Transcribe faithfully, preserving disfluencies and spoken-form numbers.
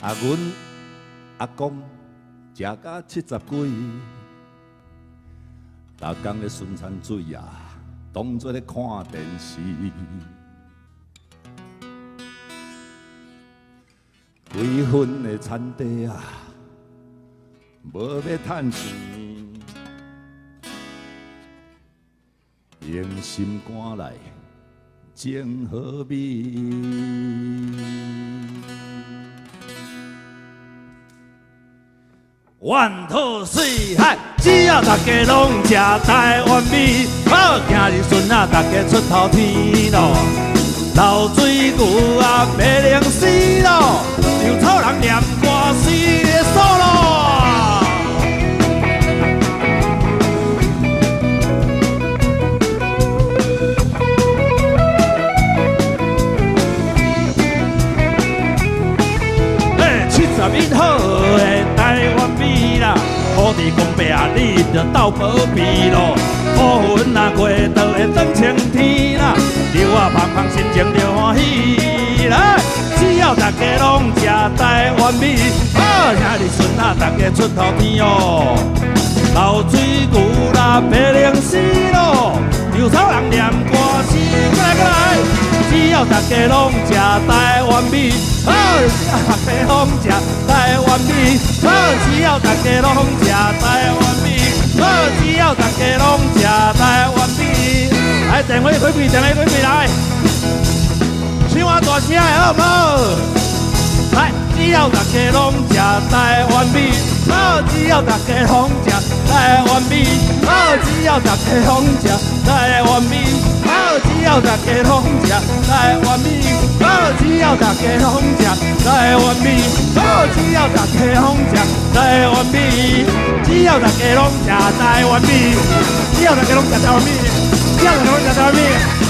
啊，阮阿公食到七十几，逐工咧顺餐水啊，当作咧看电视。几分的田地啊，无要趁钱，用心肝来种好米。万土水海，只要大家拢食台湾米，好今日孙仔大家出头天咯。流水牛啊，白灵丝咯，稻草人念歌诗的所咯。哎，七十一好的台湾米啦，土地公伯啊，你着斗保庇咯。乌云若过，就会转晴天啦。柳啊芳芳，心情着欢喜来。只要大家拢食台湾米，好兄弟孙仔大家出头天哦。流水牛啦，白灵丝咯，稻草人念歌诗，过来过来。只要大家拢食台湾米，好，大家拢食台湾米，好，只要大家拢食台湾米，好，只要大家拢食台湾米。来，电话开闭，电话开闭来，唱啊大声的好唔好？来，只要大家拢食台湾米，好，只要大家拢食台湾米，好，只要大家拢食台湾米，好，只要大家拢食台湾米，好，只要大家拢食台湾米，好，只要大家拢食台湾米，只要大家拢食台湾米，只要大家拢食台湾米，只要大家拢食台湾米。